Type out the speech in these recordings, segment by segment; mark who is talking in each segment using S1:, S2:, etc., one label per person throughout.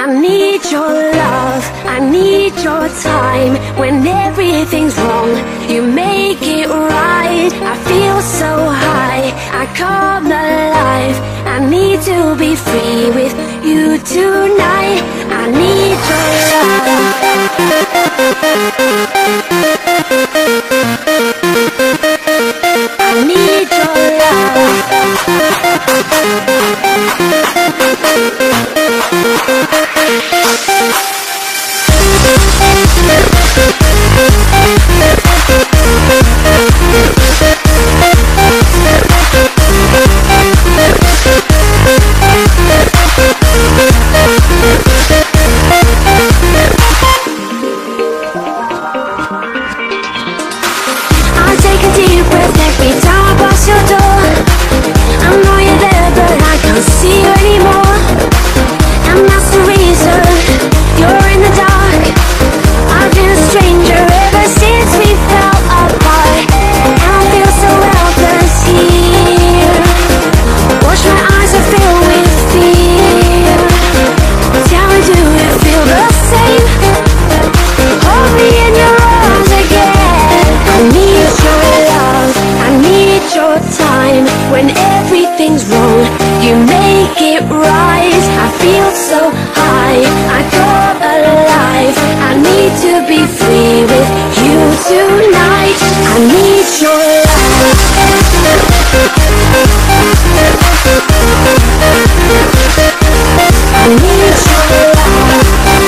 S1: I need your love, I need your time. When everything's wrong, you make it right. I feel so high, I come alive. I need to be free with you tonight. I need your love. I need your love. I'll take a deep breath every time I pass your door. I know you're there, but I can't see you anymore. And that's the reason you're in the dark. I've been a stranger ever since we fell apart. And I feel so helpless here. Watch my eyes are filled with fear. Tell me, do you feel the same? Hold me in your arms again. I need your love, I need your time. When everything's wrong, you make it right. I feel so high, I come alive. I need to be free with you tonight. I need your love. I need your love.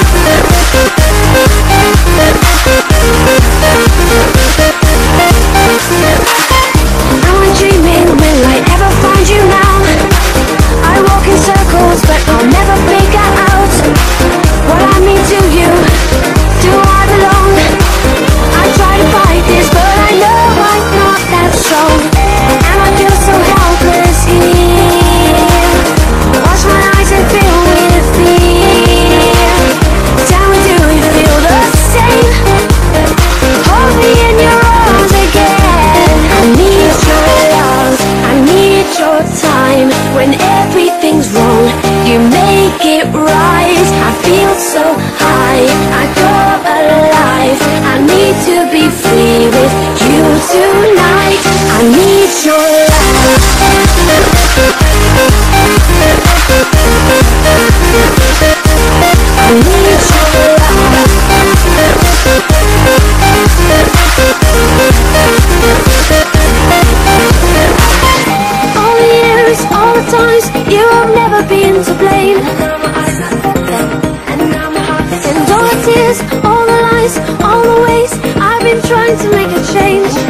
S1: I'm dreaming, will I ever find you now? I walk in circles, but I'll never figure out what I mean to you. Do I belong? I try to fight this, but I know I'm not that strong. And I feel so helpless here. Watch my eyes and fill with fear. Tell me, do you feel the same? Hold me in your arms again. I need your love, I need your time. When everything's wrong, you make it right. I feel so high, I come alive. I need to be free with you tonight. I need your love. I need your love. All the years, all the times, you have never been to blame. And all the tears, all the lies, all the ways I've been trying to make a change.